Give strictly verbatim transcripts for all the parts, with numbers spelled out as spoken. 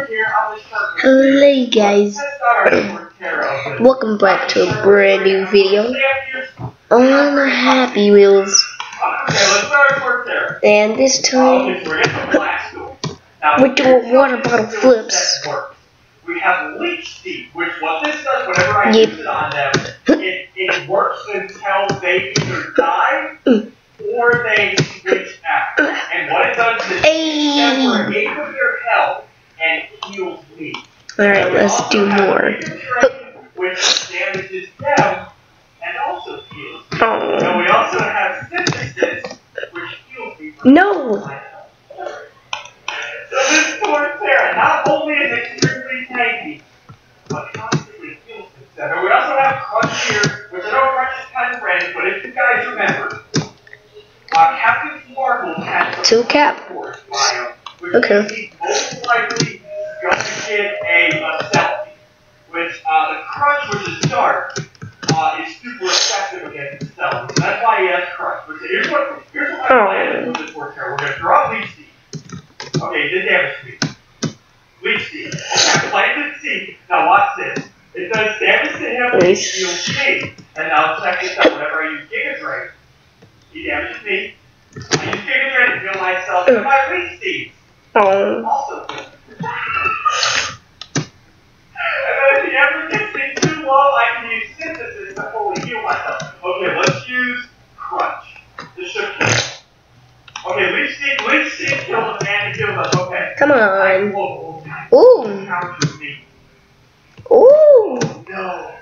Hello guys, welcome back to a brand new video on Happy Wheels, and this time we're doing water bottle flips. We have leech seed, which what this does whenever I yep. use it on them, it, it works until they either die or they switch out. And what it does is it for eight of their health and heals me. Alright, let's do more. Which damages them and also heals me. Oh. And we also have synthesis, which heals me. No! So this poor Sarah not only is extremely tanky, but constantly heals himself. And we also have Crunch here, which I know Crunch is kind of random, but if you guys remember, uh, Captain Marvel has two cap. Which okay. He's most likely going to get a, a selfie. Which uh, the Crunch, which is dark, uh, is super effective against the selfie. So that's why he has Crunch. But here's what here's what my plan is with this poor Sarah. We're going to draw Leech Seed. Okay, it did damage to me. Leech Seed. Okay, I planted seed. Now watch this. It does damage to him when he heals me. And now check this out. Whenever I use Giga Drain, he damages me. I use Giga Drain to heal myself and my Leech Seeds. Oh. Also good. And then if he ever gets me too low, I can use Synthesis to fully heal myself. Okay, let's use Crunch. This should kill. Okay, Leech Seed, Leech Seed kills him and he kills us. Okay. Come on. Whoa, Ooh. Counters me. Ooh. No.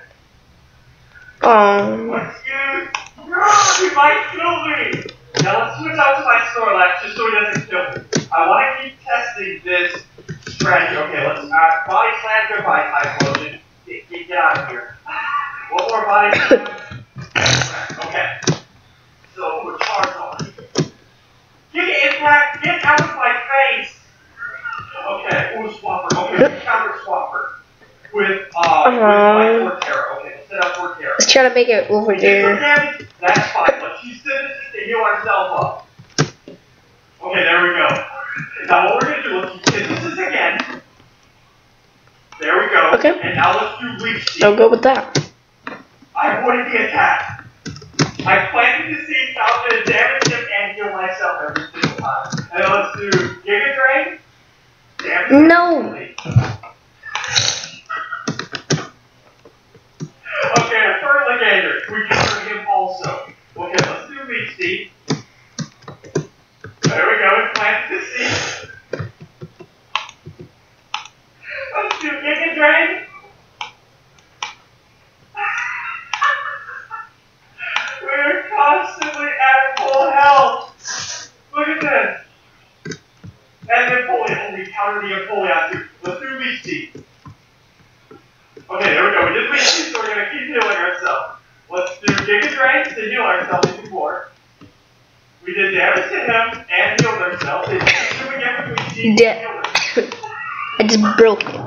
Um. Let's use. No, he might kill me. Now let's switch out to my Snorlax just so he doesn't kill me. I want to keep testing this strategy. Okay, let's. Uh, body slam, goodbye, Typhlosion. Get, get, get out of here. One more body slam. Okay. So we're charged on. Get impact, get out of my face! Okay, ooh, Swapper. Okay, we counter Swapper. With, uh, uh-huh. with my Torterra. Okay, let's set up Torterra. Let's try to make it over there. Damage, that's fine. Let's use Synthesis to heal ourselves up. Okay, there we go. Now what we're going to do, let's use Synthesis again. There we go. Okay. And now let's do Leech Seed. I'll go with that. I avoided the attack. I planted the seed, so I'm going to damage him and heal myself every single time. And then let's do Giga Drain. Damage. No. Okay, a Ferligator. We counter him also. Okay, let's do Leech Seed. There we go, we planted the seed. Let's do Giga Drain. We're constantly at full health. Look at this. And then fully, only counter the Empoleon too. Let's do Leech Seed. Okay, there we go. We did Leech Seed, so we're going to keep healing ourselves. Let's do Giga Drain to heal ourselves even more. We did damage to him and healed ourselves. Let's do it again with Leech Seed. De I just broke it.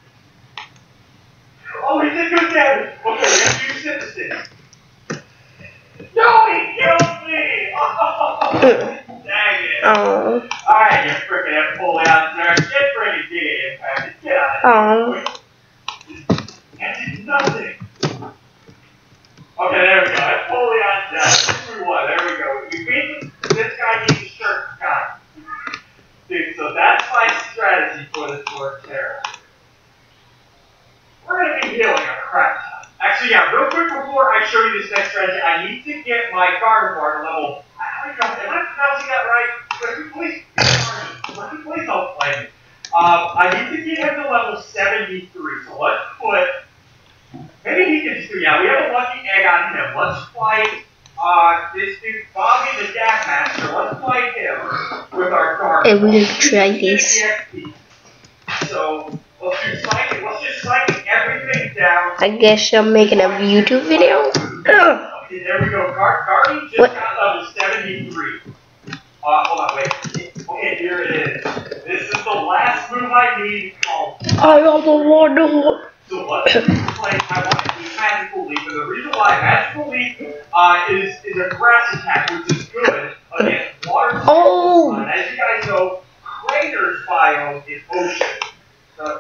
Oh, he did good damage. Okay, we're going to use Synthesis. No, he killed me! Oh, dang it. Oh. Alright, you freaking Empoleon, sir. Get freaking Giga Impact. Get out of here. Oh. That did nothing. Okay, there we go. Empoleon down. three one. There we go. We beat this guy needs a shirt guy. Dude, so that's my strategy for this Torterra. We're going to be healing a crap ton. Actually, yeah, real quick before I show you this next strategy, I need to get my Gardevoir to level. How do you pronounce it? Am I pronouncing that right? Please, please, please don't blame me. Um, I need to get him to level seventy-three. So let's put. Maybe he can just do. Yeah, we have a lucky egg on him. Let's fight uh, this dude, Bobby the Gap Master. Let's fight him with our Gardevoir. And we're gonna try this. So. Let's just psychic, let's just psychic everything down. I guess I'm making a YouTube video. Okay, there we go. Gar Garden just what? got level seventy-three. Uh, hold on, wait. Okay, here it is. This is the last move I need called. I am the one who. So let's play. I want to use Magical Leaf, and the reason why Magical Leaf uh, is is a grass attack, which is good against water. Oh. Uh, and as you guys know, Crater's biome is ocean. So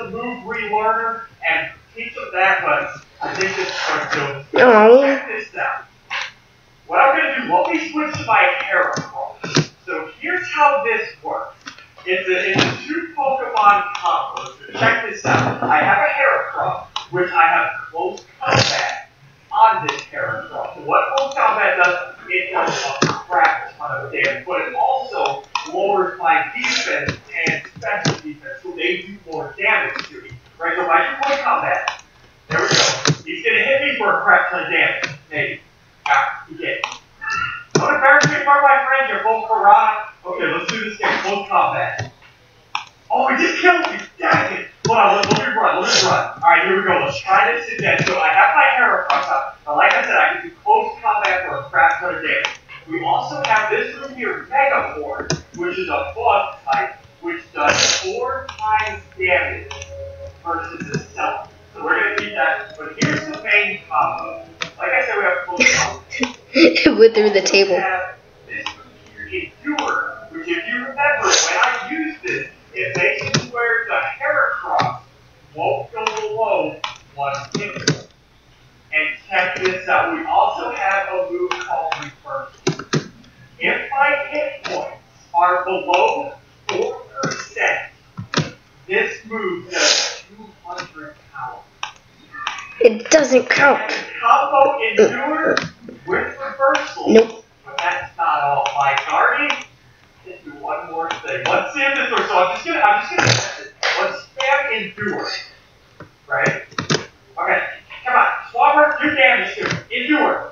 the move relearner and teach them that, but I think this is going to do. No. Check this out. What I'm going to do, let me switch to my Heracross. So here's how this works. It's a, it's a two Pokemon combo. So check this out. I have a Heracross, which I have close combat on this Heracross. So what close combat does, it does a crap ton of damage, but it also lowers my defense and special defense, so they do more damage to me. Right, so if I do close combat, there we go. He's going to hit me for a crap ton of damage. Maybe. Ah, he did. I'm going to barricade part of my friends. You're both Karana. Okay, let's do this game. Close combat. Oh, he just killed me. Dang it. Hold on, let, let me run. Let me run. Alright, here we go. Let's try this again. So I have my Heracross out. Now, like I said, I can do close combat for a crap ton of damage. We also have this move here, Mega Force, which is a bug type, which does four times damage versus the Cell. So we're going to keep that. But here's the main combo. Like I said, we have close combat. It went through the table. We have this move here, Endure, which if you remember, when I use this, it makes it where the Heracross won't go below one hit point. And check this out, we also have a move called Reverse. If my hit points are below four percent, this move does two hundred power. It doesn't count. And combo Endure with Reversal. Nope. But that's not all. My Guardian, let's do one more thing. Let's see if this works. So I'm just gonna, I'm just gonna test it. Let's spam Endure. Right? Okay. Come on. Swabber, do damage to him. Endure.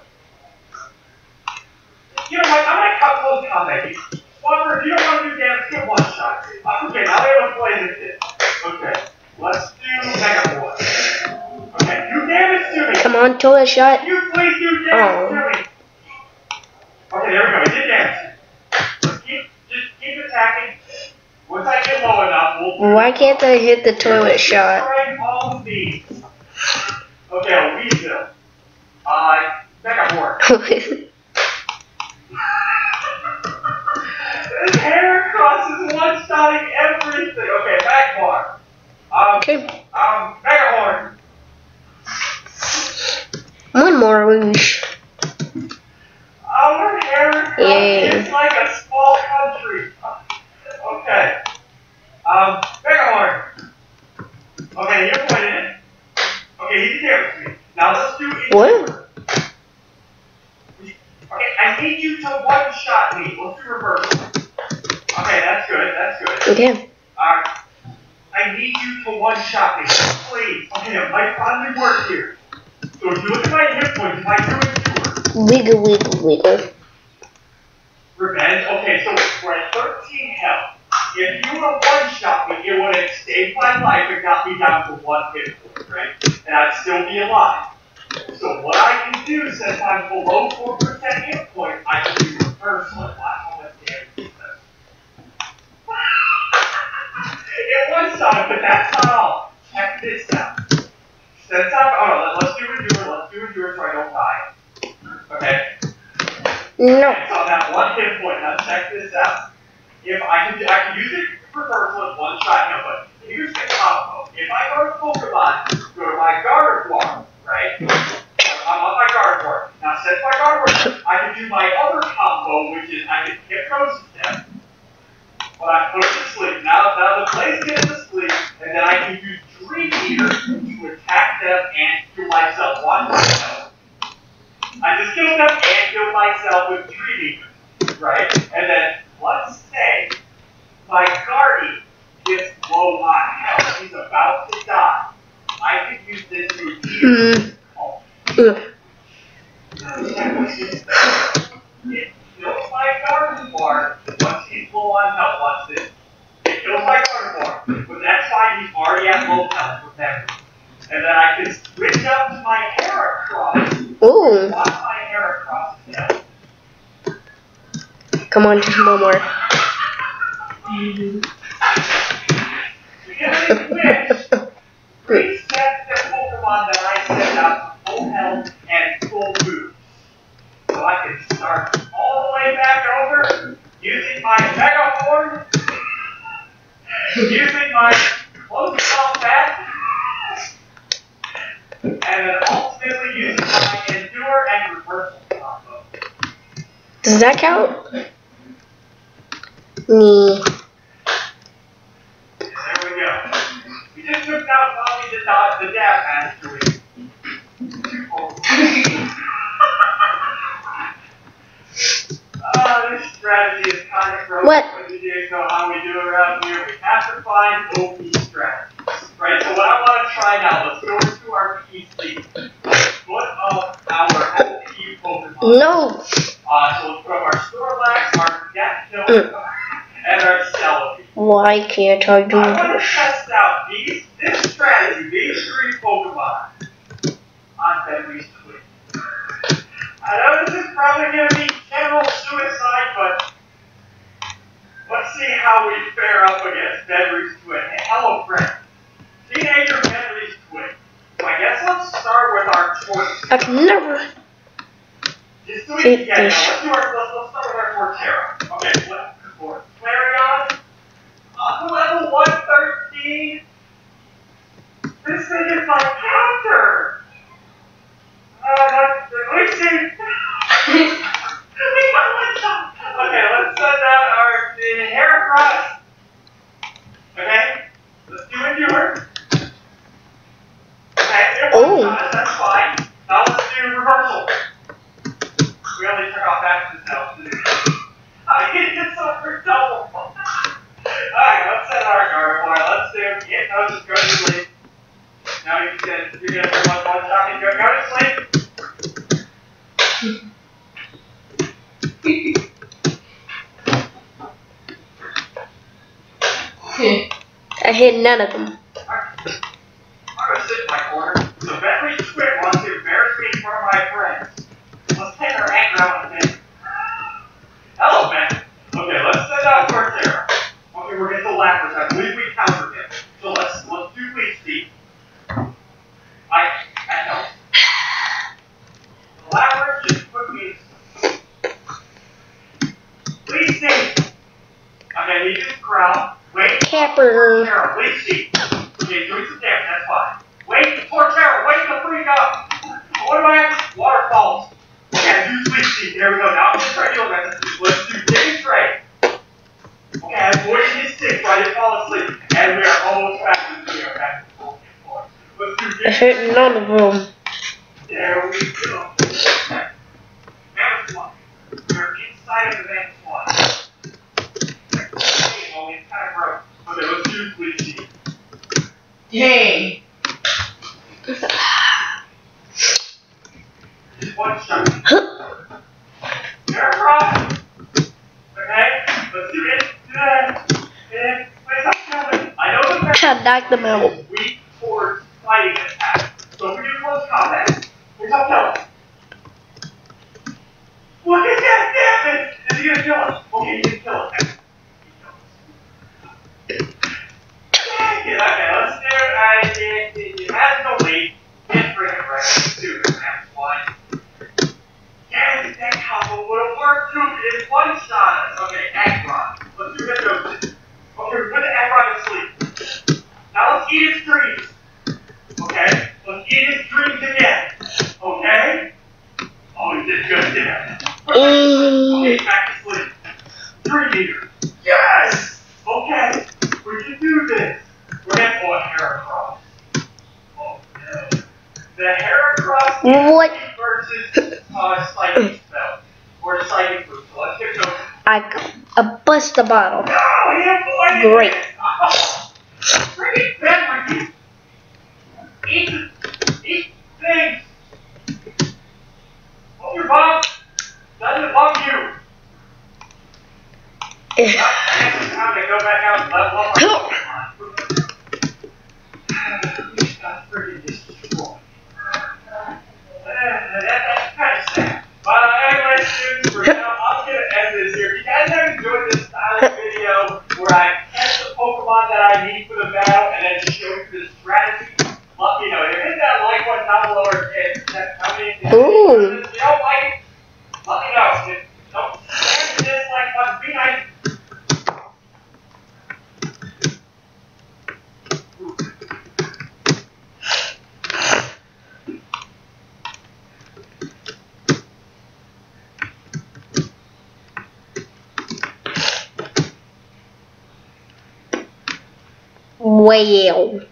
You know what? I'm gonna cut close combat here. Swabber, if you don't want to do damage, get one shot. Okay, now we have a play with this. Okay. Let's do Mega Force. Okay, do damage to me. Come on, toilet shot. You please do damage Oh. to me. Okay, there we go. He did damage. Let's keep, just keep attacking. Once I get low enough, we'll. Why can't I hit the toilet shot? Destroying all of these. Okay, a Weasel. Uh, Mega Force. This Heracross is one-shotting everything. Okay, Magmar. Um, Okay. um, Megahorn. One more wish. Our Heracross Yay. is like a small country. Okay. Um, Megahorn. Okay, you're pointing it. Okay, he damaged me. Now let's do it. What? Okay, I need you to one-shot me. Let's do reverse. Okay, that's good, that's good. Okay. Alright. I need you to one-shot me. Please. Okay, it might finally work here. So if you look at my hit points, if I do Endure. Wiggle, wiggle, wiggle. Revenge? Okay, so we're at thirteen health. If you would have one-shot me, it would have saved my life and got me down to one hit point, right? And I'd still be alive. So what I can do, since I'm below four percent hit points, I can do reversal and watch how much damage it does. It one-shot, but that's not all. Check this out. Since I'm, oh no, let's do Endure, let's do Endure so I don't die. Okay? No. And so that one hit point, now check this out. If I can, I can use it for reversal as one shot, no, but here's the combo. If I go to Pokemon, go to my Gardevoir, right? I'm on my Gardevoir. Now, since my Gardevoir, I can do my other combo, which is I can Hypnosis them, but I put them to sleep. Now, now the place gets to sleep, and then I can use Dream Eater to attack them and kill myself. One myself. I just killed them and killed myself with Dream Eater, right? And then, let's say my Guardian gets low on health. He's about to die. I can use this to heal. Oh. Mm. It kills my Gardevoir once he's low on health. Watch this. It kills my Gardevoir, but that's fine. He's already at low health. Remember. And then I can switch up to my Heracross. Ooh. Watch my Heracross now. Come on, just one more. Reset the Pokemon that I send out to full health and full boost. So I can start all the way back over using my Mega Horn, using my close combat, and then ultimately uses my endure and reversal combo. Does that count? Me. There we go. We just took out Bobby the, dot, the dab master with Uh, this strategy is kind of broken. What? But you guys know how we do it around here. We have to find O P strategies. Right, so what I want to try now, let's go into our P C. Put up our O P Pokemon. No. Uh, so let's put up our Snorlax, our Death Killer, mm. and our Celebi. Why can't I do I want this? to test out these, this strategy, these three Pokemon on Benry's Twin. I know this is probably going to be general suicide, but let's see how we fare up against Benry's Twin. Hey, hello, friend. Teenager Benry's Twin. So I guess let's start with our choice. I can never. Just do it again. Now, let's, do our, let's, let's start with our Torterra. Okay, let's for Flareon. Uh, level one thirteen. This thing is my counter. Uh, let's, let me see. Okay, let's send out our the Heracross. Okay, let's do Endure. Okay, it Oh. was, that's fine. Now let's do Reversal. We only took off axes now. I can get some for double. Alright, let's set our Gardevoir. Let's do it. No, just go to sleep. Now you can you're gonna do one one shot and go, go to sleep. I hit none of them. Alright. I'm gonna sit in my corner. So Benry's Twin wants to embarrass me in front of my friends. Let's take our anger out on him. Hello, Ben. Okay, let's send out Torterra. Okay, we're getting the Lapras. I believe we countered him. So let's let's do Leaf Seed. I I know. The Lapras just put me. Leaf Seed. Okay, he just growl. Wait. Capper. Torterra, Leaf Seed. Okay, doing some damage. That's fine. Wait, Torterra, wait the freak up. What am I? Waterfalls. Okay, do Sleep Seed. There we go. Now I'm just regular method. Let's do Dig Straight. Okay, I avoided his stick so I didn't fall asleep. And we are almost back to zero. Back to full floor. Let's do I Dig hit Straight. none of them. There we go. Mammoth one. We're inside of the Mammoth one. Oh, it's kind of broke. Okay, let's do Sleep Seed. Dang. One shot. Heracross. Okay, let's do it. Do that. And wait, stop coming. I know the best Try to knock them out. is weak towards fighting attack. So if we do close combat, we're top killing. Look at that damage! Is he gonna kill us? Okay, he didn't kill us. Dang it. Okay, let's do it. I it, it, it has no lead. Can't bring it right. Let's do it. That's fine. Yeah, that combo would have worked too. It's one shot. Okay, Aggron. Let's do Hypnosis. Okay, we put the Aggron to sleep. Now let's eat his dreams. Okay? Let's eat his dreams again. Okay? Oh, he did good there. Okay, back to sleep. Dream Eater. Yes! Okay, we can do this. We're gonna pull a Heracross. Oh no. The Heracross What? versus uh, Psychic Spell. Or Psychic Boost. So let's get going. I, I bust the bottle. No, he avoided Great. it. Oh, bring it back, Ricky. Eat, eat things. Oh, your mom doesn't love you. Next time they go back out and level up our Pokemon. We got freaking destroyed. Uh, that, that's kind of sad. But uh, anyway, students, for now, I'm going to end this here. If you guys have enjoyed this style of video where I test the Pokemon that I need for the battle and then show you the strategy, let me know. Hit that like button down below or hit that comment. If Ooh. you don't like it, let me know. If, don't slam the dislike button. Be nice. Well.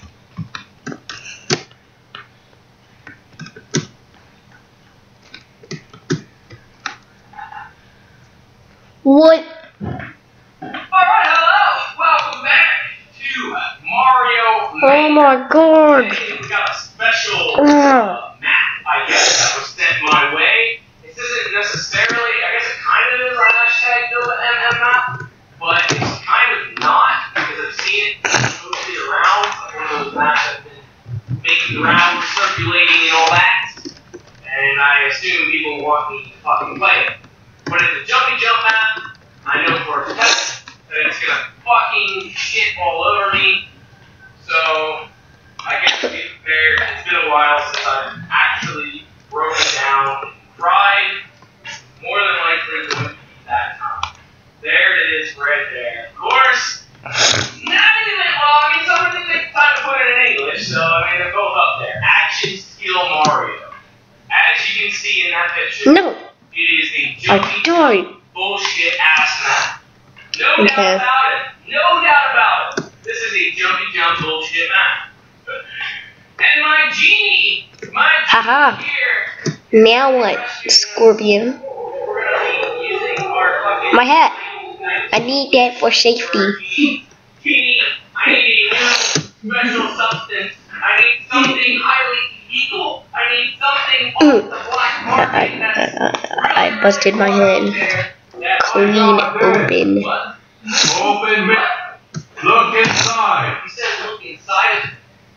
What? Alright, hello! Welcome back to Mario Oh Maker. my god! Today we got a special uh, map, I guess, that was sent my way. This isn't necessarily, I guess it kind of is a hashtag build an M M map, but it's kind of not, because I've seen it mostly around. It's like one of those maps that have been making rounds, circulating and all that. And I assume people want me to fucking play it. But it's a jumpy jump map. I know for a fact that it's gonna fucking shit all over me. So I guess to be prepared. It's been a while since I've actually broken down and cried. More than likely going to be that time. There it is, right there. Of course, not even well. I mean, someone didn't take the time to put it in English, so I mean they're both up there. Action Skill Mario. As you can see in that picture. No. It is a jumpy bullshit ass map. No Okay. doubt about it. No doubt about it. This is a jumpy jump bullshit map. And my genie, my genie Haha. here. Now what, Scorpion? We're gonna be using our fucking My hat. I need that for safety. Genie, I need a new special substance. I need something highly illegal. I need something off the black market I, that's I, I, I busted my head. Clean open. What? Open me. Look inside. He said look inside.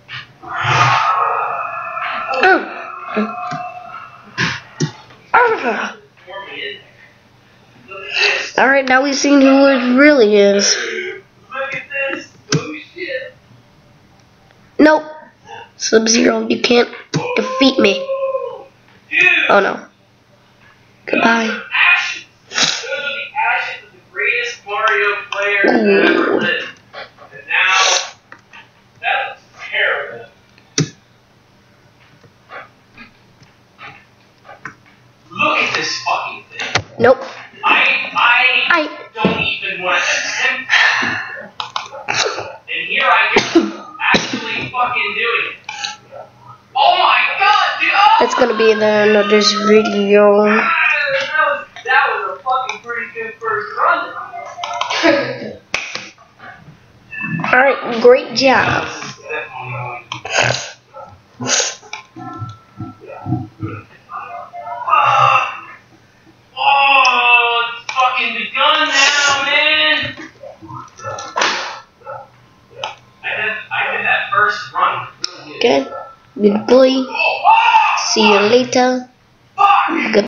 Oh. Oh. Alright, now we've seen who it really is. Look at this. Oh shit. Nope. Sub-Zero, you can't defeat me. Dude. Oh no. Goodbye. Those are ashes. Those are the ashes of the greatest Mario player that ever lived. And now, that looks terrible. Look at this fucking thing. Nope. I, I, I. don't even want to attempt that. And here I am, actually fucking doing it. Oh my god, dude! Oh! That's gonna be the end of this video. That was, that was a fucking pretty good first run. Alright, great job. Oh, it's fucking begun now, man. I did, I did that first run. Good. Good boy. See you later.